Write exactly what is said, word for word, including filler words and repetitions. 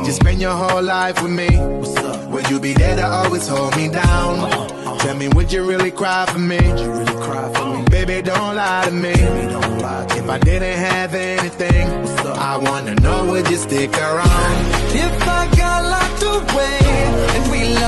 you spend your whole life with me? Would you be there to always hold me down? Uh-huh. Tell me, would you really cry for me? Would you really cry for me? Baby, don't lie to me. Baby, don't lie to if me. I didn't have anything, I wanna know, would you stick around? If I got locked away and we